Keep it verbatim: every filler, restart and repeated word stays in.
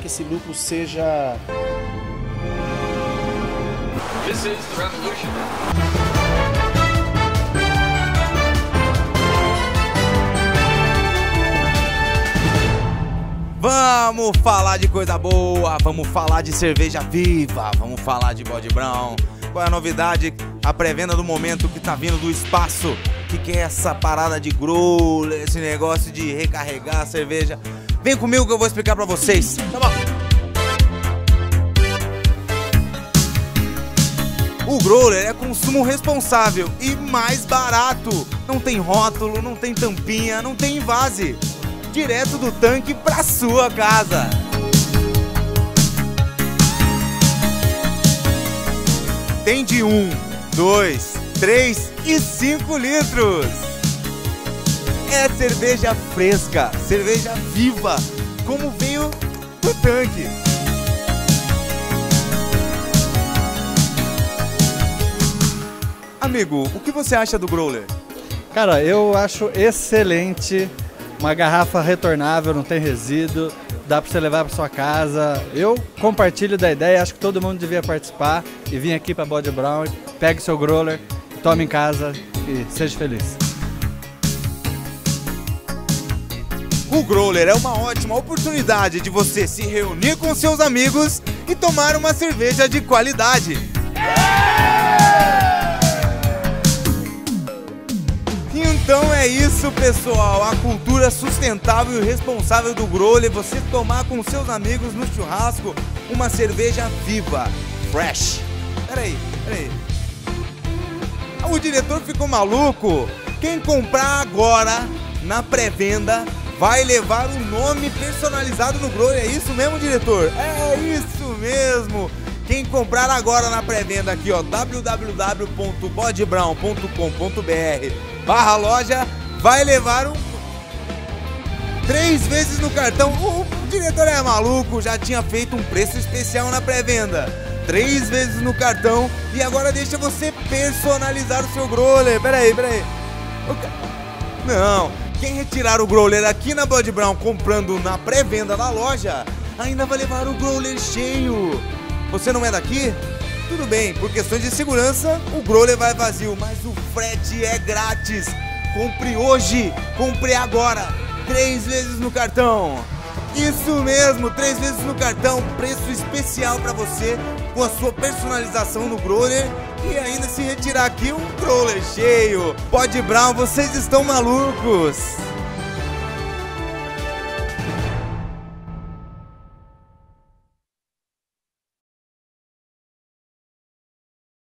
que esse lucro seja... This is the revolution. Vamos falar de coisa boa, vamos falar de cerveja viva, vamos falar de Bode Brown. Qual é a novidade? A pré-venda do momento que tá vindo do espaço. O que, que é essa parada de growler, esse negócio de recarregar a cerveja? Vem comigo que eu vou explicar pra vocês. Tá bom? O growler é consumo responsável e mais barato. Não tem rótulo, não tem tampinha, não tem invase. Direto do tanque pra sua casa. Tem de um, dois, três e cinco litros. É cerveja fresca, cerveja viva, como veio do tanque. Amigo, o que você acha do growler? Cara, eu acho excelente. Uma garrafa retornável, não tem resíduo, dá para você levar para sua casa. Eu compartilho da ideia, acho que todo mundo devia participar e vir aqui para Bode Brown, pegue seu growler, tome em casa e seja feliz. O growler é uma ótima oportunidade de você se reunir com seus amigos e tomar uma cerveja de qualidade. Então é isso, pessoal, a cultura sustentável e responsável do growler, você tomar com seus amigos no churrasco uma cerveja viva, fresh. Peraí, peraí. O diretor ficou maluco? Quem comprar agora na pré-venda vai levar um nome personalizado no growler, é isso mesmo, diretor? É isso mesmo! Quem comprar agora na pré-venda aqui, ó, w w w ponto bode brown ponto com ponto b r barra loja, vai levar um... três vezes no cartão. O diretor é maluco, já tinha feito um preço especial na pré-venda. Três vezes no cartão e agora deixa você personalizar o seu growler. Peraí, peraí. Não, quem retirar o growler aqui na Bode Brown comprando na pré-venda da loja, ainda vai levar o growler cheio. Você não é daqui? Tudo bem, por questões de segurança, o growler vai vazio, mas o frete é grátis. Compre hoje, compre agora, três vezes no cartão. Isso mesmo, três vezes no cartão, preço especial para você, com a sua personalização no growler e ainda se retirar aqui um growler cheio. Bode Brown, vocês estão malucos?